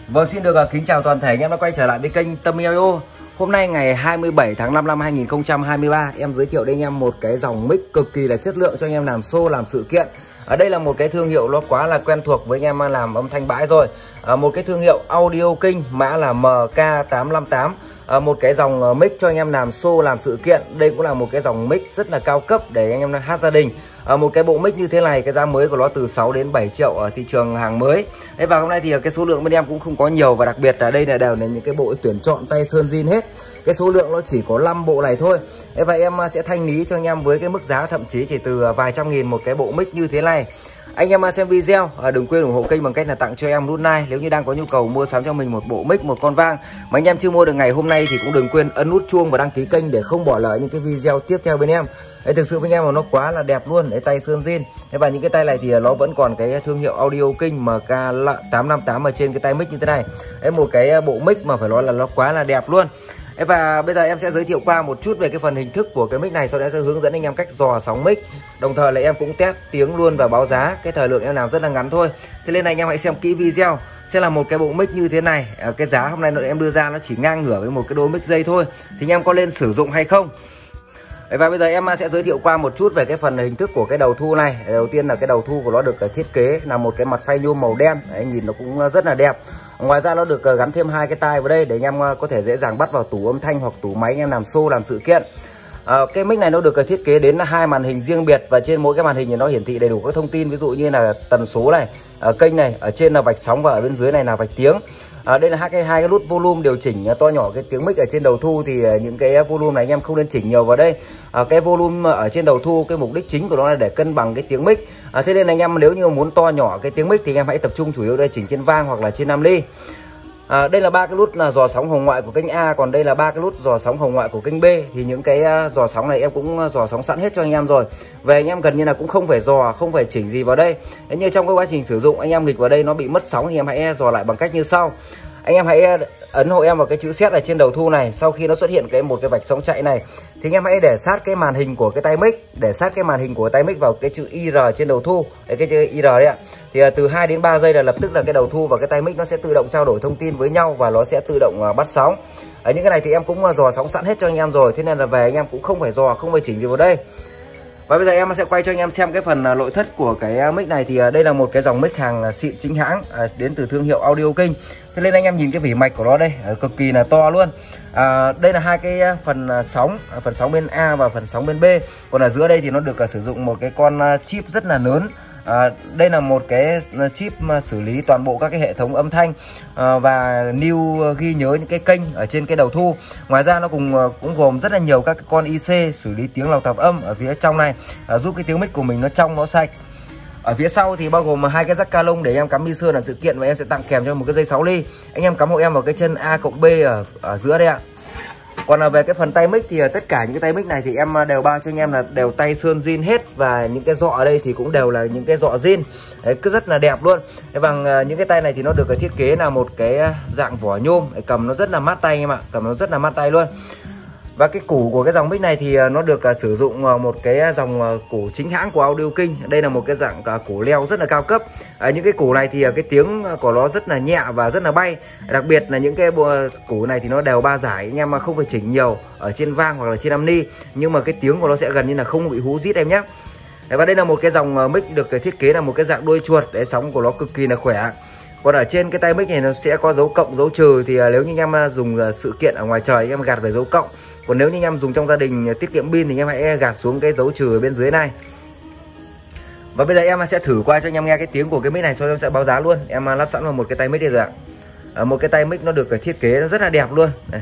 Vâng, xin được kính chào toàn thể anh em đã quay trở lại với kênh Tâm Audio. Hôm nay ngày 27 tháng 5 năm 2023, em giới thiệu đến anh em một cái dòng mic cực kỳ là chất lượng cho anh em làm show, làm sự kiện. Ở đây là một cái thương hiệu nó quá là quen thuộc với anh em làm âm thanh bãi rồi. Một cái thương hiệu Audio King, mã là MK858. Một cái dòng mic cho anh em làm show, làm sự kiện. Đây cũng là một cái dòng mic rất là cao cấp để anh em hát gia đình. Một cái bộ mic như thế này, cái giá mới của nó từ 6 đến 7 triệu ở thị trường hàng mới. Đấy, và hôm nay thì cái số lượng bên em cũng không có nhiều, và đặc biệt là đây là đều là những cái bộ tuyển chọn tay sơn zin hết. Cái số lượng nó chỉ có 5 bộ này thôi. Đấy, và em sẽ thanh lý cho anh em với cái mức giá thậm chí chỉ từ vài trăm nghìn một cái bộ mic như thế này. Anh em xem video đừng quên ủng hộ kênh bằng cách là tặng cho em nút like. Nếu như đang có nhu cầu mua sắm cho mình một bộ mic, một con vang mà anh em chưa mua được ngày hôm nay thì cũng đừng quên ấn nút chuông và đăng ký kênh để không bỏ lỡ những cái video tiếp theo bên em. Đấy, thực sự với anh em mà nó quá là đẹp luôn. Đấy, tay sơn zin. Và những cái tay này thì nó vẫn còn cái thương hiệu Audio King MK858 ở trên cái tay mic như thế này. Đấy, một cái bộ mic mà phải nói là nó quá là đẹp luôn. Đấy, và bây giờ em sẽ giới thiệu qua một chút về cái phần hình thức của cái mic này, sau đó sẽ hướng dẫn anh em cách dò sóng mic. Đồng thời là em cũng test tiếng luôn và báo giá. Cái thời lượng em làm rất là ngắn thôi. Thế nên anh em hãy xem kỹ video. Sẽ là một cái bộ mic như thế này. Cái giá hôm nay em đưa ra nó chỉ ngang ngửa với một cái đôi mic dây thôi. Thì anh em có nên sử dụng hay không? Và bây giờ em sẽ giới thiệu qua một chút về cái phần hình thức của cái đầu thu này. Đầu tiên là cái đầu thu của nó được thiết kế là một cái mặt phay nhôm màu đen. Đấy, nhìn nó cũng rất là đẹp. Ngoài ra nó được gắn thêm hai cái tai vào đây để anh em có thể dễ dàng bắt vào tủ âm thanh hoặc tủ máy anh em làm show, làm sự kiện. Cái mic này nó được thiết kế đến hai màn hình riêng biệt, và trên mỗi cái màn hình thì nó hiển thị đầy đủ các thông tin, ví dụ như là tần số này, kênh này, ở trên là vạch sóng và ở bên dưới này là vạch tiếng. Đây là hai cái nút volume điều chỉnh to nhỏ cái tiếng mic ở trên đầu thu. Thì những cái volume này anh em không nên chỉnh nhiều vào đây. Cái volume ở trên đầu thu, cái mục đích chính của nó là để cân bằng cái tiếng mic. Thế nên anh em nếu như muốn to nhỏ cái tiếng mic thì anh em hãy tập trung chủ yếu đây chỉnh trên vang hoặc là trên 5 ly. Đây là ba cái nút là dò sóng hồng ngoại của kênh A, còn đây là ba cái nút dò sóng hồng ngoại của kênh B. Thì những cái dò sóng này em cũng dò sóng sẵn hết cho anh em rồi. Về anh em gần như là cũng không phải dò, không phải chỉnh gì vào đây. Thế như trong cái quá trình sử dụng anh em nghịch vào đây nó bị mất sóng thì em hãy dò lại bằng cách như sau. Anh em hãy ấn hộ em vào cái chữ Z ở trên đầu thu này. Sau khi nó xuất hiện một cái vạch sóng chạy này thì anh em hãy để sát cái màn hình của cái tay mic, để sát cái màn hình của tay mic vào cái chữ IR trên đầu thu. Đấy, cái chữ IR đấy ạ. Thì từ 2 đến 3 giây là lập tức là cái đầu thu và cái tay mic nó sẽ tự động trao đổi thông tin với nhau và nó sẽ tự động bắt sóng. Những cái này thì em cũng dò sóng sẵn hết cho anh em rồi, thế nên là về anh em cũng không phải dò, không phải chỉnh gì vào đây. Và bây giờ em sẽ quay cho anh em xem cái phần nội thất của cái mic này. Thì đây là một cái dòng mic hàng xịn chính hãng, đến từ thương hiệu Audio King. Thế nên anh em nhìn cái vỉ mạch của nó đây cực kỳ là to luôn. Đây là hai cái phần sóng bên A và phần sóng bên B. Còn ở giữa đây thì nó được sử dụng một cái con chip rất là lớn. Đây là một cái chip mà xử lý toàn bộ các cái hệ thống âm thanh và lưu ghi nhớ những cái kênh ở trên cái đầu thu. Ngoài ra nó cũng gồm rất là nhiều các cái con IC xử lý tiếng lọc tạp âm ở phía trong này, giúp cái tiếng mic của mình nó trong, nó sạch. Ở phía sau thì bao gồm hai cái jack ca lông để em cắm mi sơn làm sự kiện, và em sẽ tặng kèm cho một cái dây 6 ly. Anh em cắm hộ em vào cái chân A cộng B ở giữa đây ạ. Còn về cái phần tay mic thì tất cả những cái tay mic này thì em đều bao cho anh em là đều tay sơn zin hết, và những cái dọ ở đây thì cũng đều là những cái dọ zin. Đấy, cứ rất là đẹp luôn. Và những cái tay này thì nó được thiết kế là một cái dạng vỏ nhôm, cầm nó rất là mát tay em ạ, cầm nó rất là mát tay luôn. Và cái củ của cái dòng mic này thì nó được sử dụng một cái dòng củ chính hãng của Audio King. Đây là một cái dạng củ leo rất là cao cấp. Những cái củ này thì cái tiếng của nó rất là nhẹ và rất là bay. Đặc biệt là những cái củ này thì nó đều ba giải, anh em mà không phải chỉnh nhiều ở trên vang hoặc là trên âm ni, nhưng mà cái tiếng của nó sẽ gần như là không bị hú rít em nhé. Và đây là một cái dòng mic được thiết kế là một cái dạng đuôi chuột, để sóng của nó cực kỳ là khỏe. Còn ở trên cái tay mic này nó sẽ có dấu cộng, dấu trừ, thì nếu như anh em dùng sự kiện ở ngoài trời anh em gạt về dấu cộng. Còn nếu như anh em dùng trong gia đình tiết kiệm pin thì anh em hãy gạt xuống cái dấu trừ ở bên dưới này. Và bây giờ em sẽ thử qua cho anh em nghe cái tiếng của cái mic này, sau đó em sẽ báo giá luôn. Em lắp sẵn vào một cái tay mic đây rồi ạ. Một cái tay mic nó được thiết kế nó rất là đẹp luôn. Đây.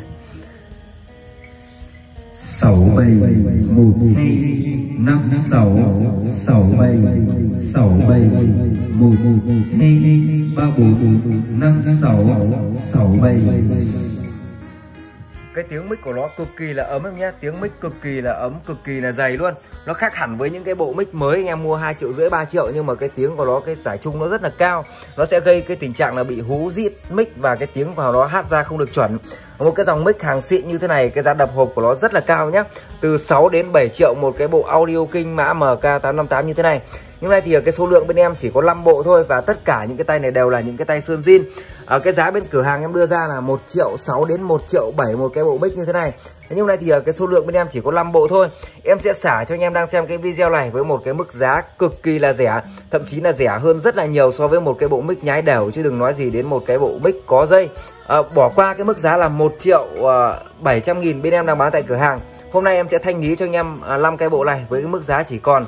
6 7 1 2 5 6 6 7 6 7 1 2 3 4 5 6 6 7. Cái tiếng mic của nó cực kỳ là ấm em nhé, tiếng mic cực kỳ là ấm, cực kỳ là dày luôn. Nó khác hẳn với những cái bộ mic mới anh em mua 2,5 triệu 3 triệu, nhưng mà cái tiếng của nó, cái giải trung nó rất là cao. Nó sẽ gây cái tình trạng là bị hú rít mic và cái tiếng vào nó hát ra không được chuẩn. Một cái dòng mic hàng xịn như thế này, cái giá đập hộp của nó rất là cao nhé, từ 6 đến 7 triệu một cái bộ Audio King mã MK858 như thế này. Nhưng nay thì cái số lượng bên em chỉ có 5 bộ thôi, và tất cả những cái tay này đều là những cái tay sơn zin. Cái giá bên cửa hàng em đưa ra là 1.600.000 đến 1.700.000 một cái bộ mic như thế này. Nhưng nay thì cái số lượng bên em chỉ có 5 bộ thôi. Em sẽ xả cho anh em đang xem cái video này với một cái mức giá cực kỳ là rẻ, thậm chí là rẻ hơn rất là nhiều so với một cái bộ mic nhái đều, chứ đừng nói gì đến một cái bộ mic có dây. Bỏ qua cái mức giá là 1.700.000 bên em đang bán tại cửa hàng. Hôm nay em sẽ thanh lý cho anh em 5 cái bộ này với cái mức giá chỉ còn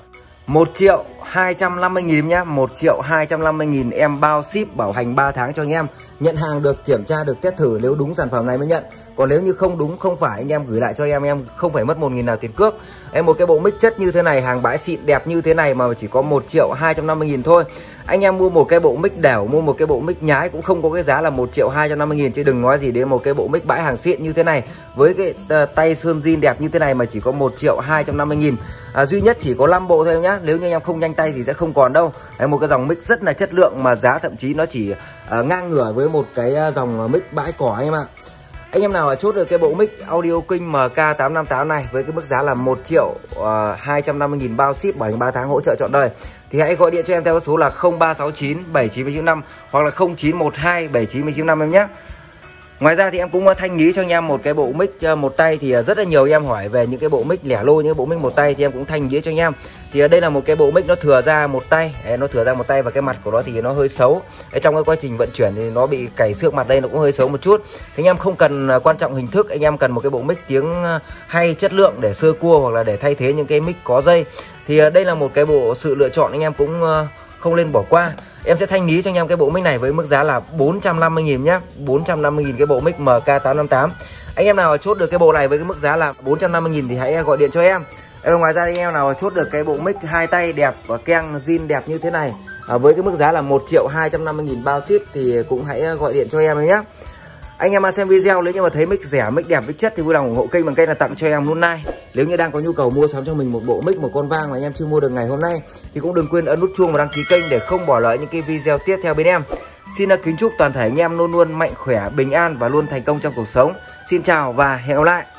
1.250.000 nhá. 1.250.000 em bao ship bảo hành 3 tháng cho anh em. Nhận hàng được kiểm tra, được test thử, nếu đúng sản phẩm này mới nhận. Còn nếu như không đúng, không phải, anh em gửi lại cho em không phải mất 1.000 nào tiền cước. Một cái bộ mic chất như thế này, hàng bãi xịn đẹp như thế này mà chỉ có 1.250.000 thôi. Anh em mua một cái bộ mic đẻo, mua một cái bộ mic nhái cũng không có cái giá là 1.250.000, chứ đừng nói gì đến một cái bộ mic bãi hàng xịn như thế này với cái tay sơn zin đẹp như thế này mà chỉ có 1.250.000. Duy nhất chỉ có 5 bộ thôi nhá. Nếu như anh em không nhanh tay thì sẽ không còn đâu. Một cái dòng mic rất là chất lượng mà giá thậm chí nó chỉ ngang ngửa với một cái dòng mic bãi cỏ anh em ạ. Anh em nào chốt được cái bộ mic Audio King MK858 này với cái mức giá là 1.250.000 bao ship bảo hành 3 tháng hỗ trợ trọn đời thì hãy gọi điện cho em theo số là 0369 7995 hoặc là 0912 7995 em nhé. Ngoài ra thì em cũng thanh lý cho anh em một cái bộ mic một tay, thì rất là nhiều anh em hỏi về những cái bộ mic lẻ lô, những bộ mic một tay thì em cũng thanh lý cho anh em. Thì đây là một cái bộ mic nó thừa ra một tay, và cái mặt của nó thì nó hơi xấu. Trong cái quá trình vận chuyển thì nó bị cày xước mặt đây, nó cũng hơi xấu một chút. Thì anh em không cần quan trọng hình thức, anh em cần một cái bộ mic tiếng hay, chất lượng để sơ cua hoặc là để thay thế những cái mic có dây. Thì đây là một cái bộ sự lựa chọn anh em cũng không nên bỏ qua. Em sẽ thanh lý cho anh em cái bộ mic này với mức giá là 450.000 nhá. 450.000 cái bộ mic MK858. Anh em nào chốt được cái bộ này với cái mức giá là 450.000 thì hãy gọi điện cho em. Ngoài ra anh em nào chốt được cái bộ mic hai tay đẹp và keng zin đẹp như thế này với cái mức giá là 1.250.000 bao ship thì cũng hãy gọi điện cho em nhé. Anh em xem video nếu như mà thấy mic rẻ, mic đẹp, mic chất thì vui lòng ủng hộ kênh bằng cách là tặng cho em luôn like. Nếu như đang có nhu cầu mua sắm cho mình một bộ mic, một con vang mà anh em chưa mua được ngày hôm nay thì cũng đừng quên ấn nút chuông và đăng ký kênh để không bỏ lỡ những cái video tiếp theo bên em. Xin kính chúc toàn thể anh em luôn luôn mạnh khỏe, bình an và luôn thành công trong cuộc sống. Xin chào và hẹn gặp lại.